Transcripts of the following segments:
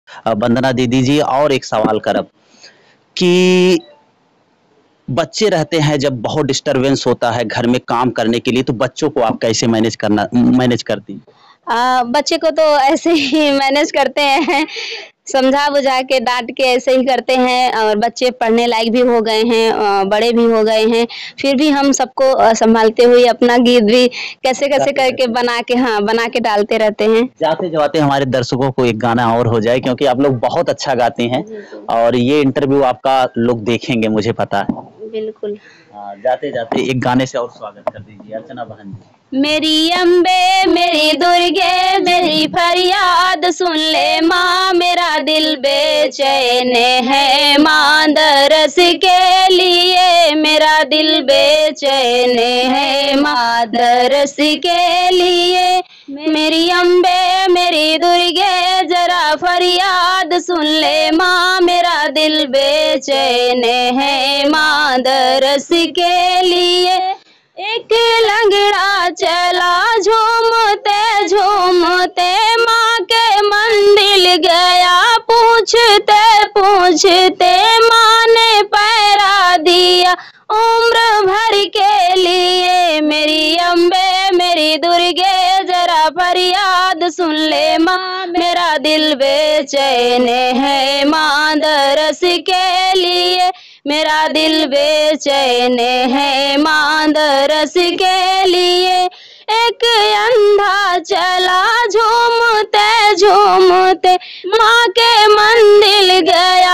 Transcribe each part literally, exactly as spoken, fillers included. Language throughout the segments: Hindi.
वंदना दीदी जी, और एक सवाल करब कि बच्चे रहते हैं, जब बहुत डिस्टरबेंस होता है घर में काम करने के लिए, तो बच्चों को आप कैसे मैनेज करना मैनेज करती हैं? आ, बच्चे को तो ऐसे ही मैनेज करते हैं, समझा बुझा के डांट के ऐसे ही करते हैं। और बच्चे पढ़ने लायक भी हो गए हैं, बड़े भी हो गए हैं, फिर भी हम सबको संभालते हुए अपना गीत भी कैसे कैसे करके बना के हाँ बना के डालते रहते हैं। जाते जाते हमारे दर्शकों को एक गाना और हो जाए, क्योंकि आप लोग बहुत अच्छा गाती हैं और ये इंटरव्यू आपका लोग देखेंगे, मुझे पता है। बिल्कुल। हाँ, जाते जाते एक गाने से और स्वागत कर दीजिए अर्चना बहन जी। मेरी अम्बे मेरी दुर्गे मेरी फरियाद सुन ले माँ, मेरा दिल बेचैन है माँ दरस के लिए, मेरा दिल बेचैन है माँ दरस के लिए। मेरी अम्बे मेरी दुर्गे जरा फरियाद सुन ले माँ, मेरा दिल बेचैन है माँ दरस के लिए। एक लंगड़ा चला झूमते झूमते माँ के मंदिर गया, पूछते पूछते माँ ने पैरा दिया उम्र भर के लिए। मेरी अम्बे मेरी दुर्गे जरा फरियाद सुन ले माँ, मेरा दिल बेचैन है माँ दरस के लिए, मेरा दिल बेचैन है माँ दरस के लिए। एक अंधा चला झूमते झूमते माँ के मंदिर गया,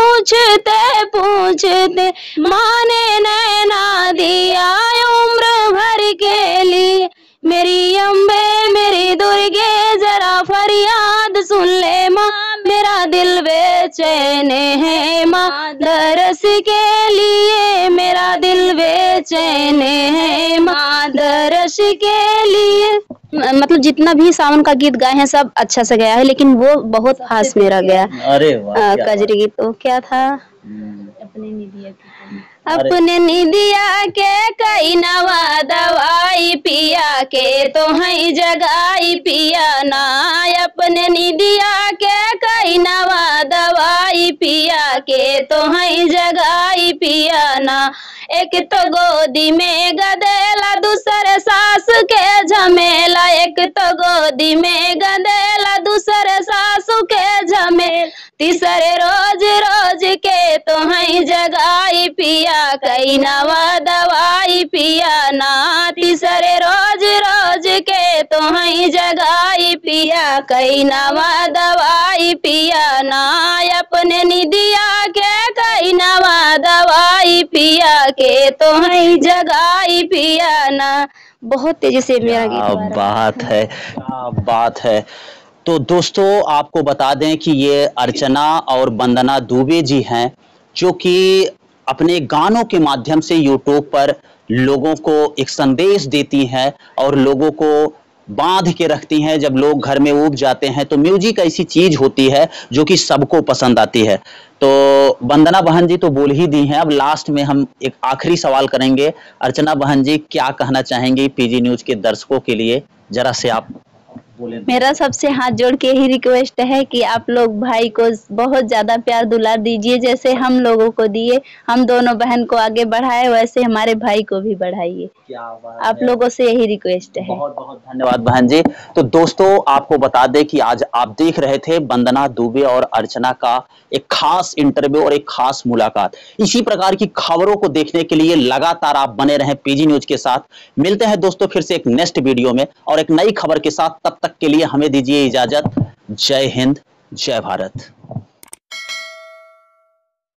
पूछते पूछते माँ ने नैना दिया उम्र भर के लिए। मेरी अम्बे मेरी दुर्गे जरा फरियाद सुन ले माँ, मेरा दिल बेचैन है माँ दरस के लिए, मेरा दिल बेचैन है माँ दरस के लिए। मतलब जितना भी सावन का गीत गाए हैं सब अच्छा से गया है, लेकिन वो बहुत खास मेरा गया। अरे वाह, कजरी गीत तो क्या था, अपने निदिया अपने निदिया के कई नवा दवाई पिया के तो है जगाई पिया ना, अपने निदिया के कई नवा दवाई पिया के तो है जगाई पिया ना। एक तो गोदी में गदेला दूसरे सास के झमेला, एक तो गोदी में गदेला दूसरे सासू के झमेला, तीसरे रोज रोज के तो है जगाई पिया कई नवा दवाई पिया ना, तीसरे रोज रोज के तो है जगाई पिया कई नवा दवाई पिया ना, अपने निदिया के कई नवा दवाई पिया के तो है जगाई पिया ना। बहुत तेजी से मेरा गीत बात है, क्या बात है। तो दोस्तों आपको बता दें कि ये अर्चना और वंदना दुबे जी हैं, जो कि अपने गानों के माध्यम से यूट्यूब पर लोगों को एक संदेश देती हैं और लोगों को बांध के रखती हैं। जब लोग घर में ऊब जाते हैं तो म्यूजिक ऐसी चीज होती है जो कि सबको पसंद आती है। तो वंदना बहन जी तो बोल ही दी हैं, अब लास्ट में हम एक आखिरी सवाल करेंगे। अर्चना बहन जी क्या कहना चाहेंगी पीजी न्यूज के दर्शकों के लिए, जरा से आप बोले। मेरा सबसे हाथ जोड़ के ही रिक्वेस्ट है कि आप लोग भाई को बहुत ज्यादा प्यार दुलार दीजिए, जैसे हम लोगों को दिए, हम दोनों बहन को आगे बढ़ाए वैसे हमारे भाई को भी बढ़ाइए। क्या बात आप लोगों से यही रिक्वेस्ट है। बहुत बहुत धन्यवाद बहन जी। तो दोस्तों आपको बता दें कि आज आप देख रहे थे वंदना दुबे और अर्चना का एक खास इंटरव्यू और एक खास मुलाकात। इसी प्रकार की खबरों को देखने के लिए लगातार आप बने रहें पीजी न्यूज के साथ। मिलते हैं दोस्तों फिर से एक नेक्स्ट वीडियो में और एक नई खबर के साथ। तब तक के लिए हमें दीजिए इजाजत। जय हिंद, जय भारत।